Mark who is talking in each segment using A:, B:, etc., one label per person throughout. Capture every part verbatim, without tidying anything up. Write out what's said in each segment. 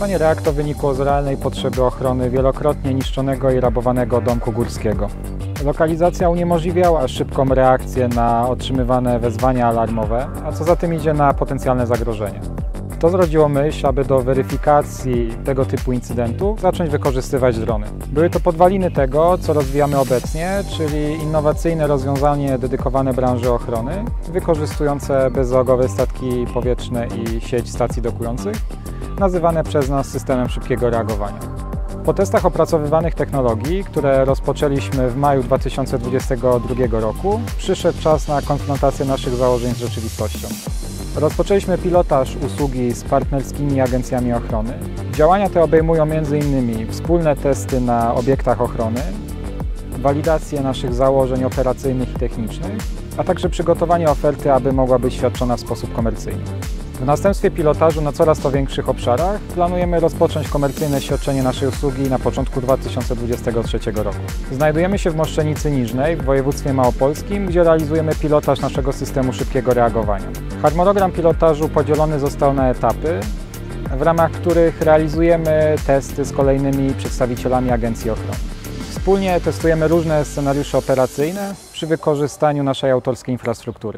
A: Powstanie Reakto wynikło z realnej potrzeby ochrony wielokrotnie niszczonego i rabowanego domku górskiego. Lokalizacja uniemożliwiała szybką reakcję na otrzymywane wezwania alarmowe, a co za tym idzie na potencjalne zagrożenia. To zrodziło myśl, aby do weryfikacji tego typu incydentów zacząć wykorzystywać drony. Były to podwaliny tego, co rozwijamy obecnie, czyli innowacyjne rozwiązanie dedykowane branży ochrony, wykorzystujące bezzałogowe statki powietrzne i sieć stacji dokujących, nazywane przez nas systemem szybkiego reagowania. Po testach opracowywanych technologii, które rozpoczęliśmy w maju dwa tysiące dwudziestego drugiego roku, przyszedł czas na konfrontację naszych założeń z rzeczywistością. Rozpoczęliśmy pilotaż usługi z partnerskimi agencjami ochrony. Działania te obejmują m.in. wspólne testy na obiektach ochrony, walidację naszych założeń operacyjnych i technicznych, a także przygotowanie oferty, aby mogła być świadczona w sposób komercyjny. W następstwie pilotażu na coraz to większych obszarach planujemy rozpocząć komercyjne świadczenie naszej usługi na początku dwa tysiące dwudziestego trzeciego roku. Znajdujemy się w Moszczenicy Niżnej w województwie małopolskim, gdzie realizujemy pilotaż naszego systemu szybkiego reagowania. Harmonogram pilotażu podzielony został na etapy, w ramach których realizujemy testy z kolejnymi przedstawicielami agencji ochrony. Wspólnie testujemy różne scenariusze operacyjne przy wykorzystaniu naszej autorskiej infrastruktury.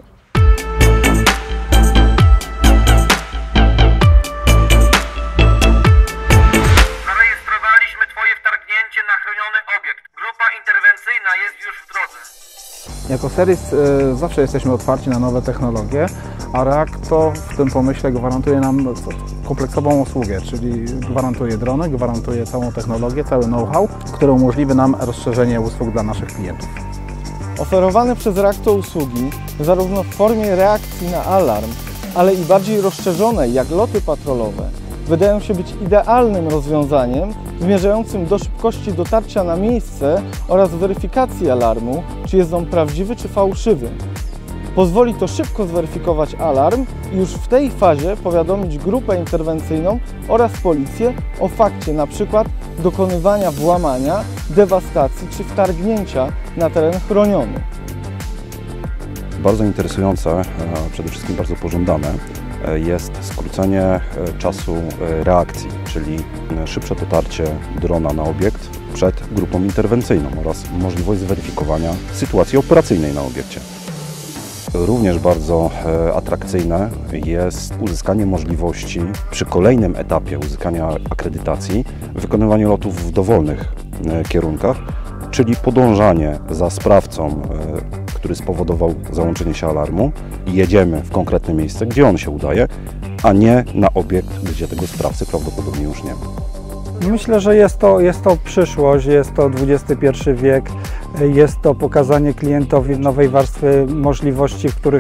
B: Jako serwis y, zawsze jesteśmy otwarci na nowe technologie, a Reakto w tym pomyśle gwarantuje nam kompleksową usługę, czyli gwarantuje drony, gwarantuje całą technologię, cały know-how, który umożliwi nam rozszerzenie usług dla naszych klientów.
C: Oferowane przez Reakto usługi, zarówno w formie reakcji na alarm, ale i bardziej rozszerzonej jak loty patrolowe, wydają się być idealnym rozwiązaniem zmierzającym do szybkości dotarcia na miejsce oraz weryfikacji alarmu, czy jest on prawdziwy czy fałszywy. Pozwoli to szybko zweryfikować alarm i już w tej fazie powiadomić grupę interwencyjną oraz policję o fakcie np. dokonywania włamania, dewastacji czy wtargnięcia na teren chroniony.
D: Bardzo interesujące, przede wszystkim bardzo pożądane jest skrócenie czasu reakcji, czyli szybsze dotarcie drona na obiekt przed grupą interwencyjną oraz możliwość zweryfikowania sytuacji operacyjnej na obiekcie. Również bardzo atrakcyjne jest uzyskanie możliwości przy kolejnym etapie uzyskania akredytacji wykonywania lotów w dowolnych kierunkach, czyli podążanie za sprawcą, który spowodował załączenie się alarmu i jedziemy w konkretne miejsce, gdzie on się udaje, a nie na obiekt, gdzie tego sprawcy prawdopodobnie już nie ma.
E: Myślę, że jest to, jest to przyszłość, jest to dwudziesty pierwszy wiek, jest to pokazanie klientowi nowej warstwy możliwości, w których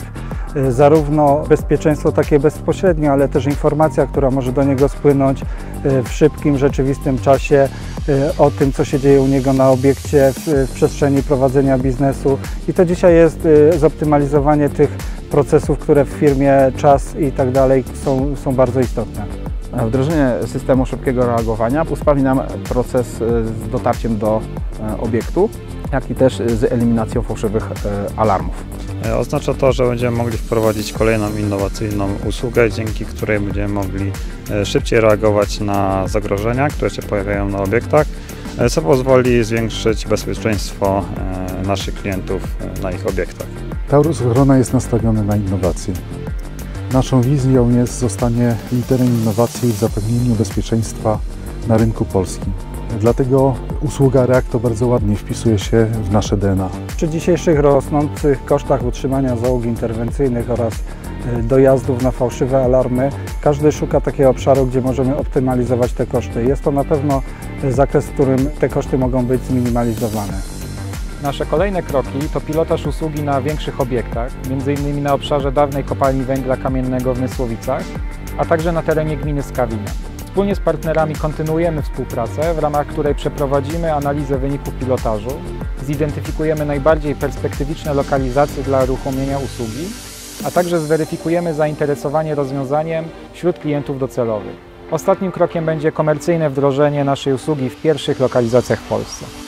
E: zarówno bezpieczeństwo takie bezpośrednie, ale też informacja, która może do niego spłynąć w szybkim, rzeczywistym czasie o tym, co się dzieje u niego na obiekcie, w, w przestrzeni prowadzenia biznesu. I to dzisiaj jest zoptymalizowanie tych procesów, które w firmie, czas i tak dalej są, są bardzo istotne.
B: Wdrożenie systemu szybkiego reagowania usprawni nam proces z dotarciem do obiektu, jak i też z eliminacją fałszywych alarmów.
F: Oznacza to, że będziemy mogli wprowadzić kolejną innowacyjną usługę, dzięki której będziemy mogli szybciej reagować na zagrożenia, które się pojawiają na obiektach, co pozwoli zwiększyć bezpieczeństwo naszych klientów na ich obiektach.
G: Taurus Ochrona jest nastawiony na innowacje. Naszą wizją jest zostanie liderem innowacji w zapewnieniu bezpieczeństwa na rynku polskim. Dlatego usługa Reakto bardzo ładnie wpisuje się w nasze D N A.
E: Przy dzisiejszych rosnących kosztach utrzymania załóg interwencyjnych oraz dojazdów na fałszywe alarmy, każdy szuka takiego obszaru, gdzie możemy optymalizować te koszty. Jest to na pewno zakres, w którym te koszty mogą być zminimalizowane.
A: Nasze kolejne kroki to pilotaż usługi na większych obiektach, między innymi na obszarze dawnej kopalni węgla kamiennego w Mysłowicach, a także na terenie gminy Skawina. Wspólnie z partnerami kontynuujemy współpracę, w ramach której przeprowadzimy analizę wyników pilotażu, zidentyfikujemy najbardziej perspektywiczne lokalizacje dla uruchomienia usługi, a także zweryfikujemy zainteresowanie rozwiązaniem wśród klientów docelowych. Ostatnim krokiem będzie komercyjne wdrożenie naszej usługi w pierwszych lokalizacjach w Polsce.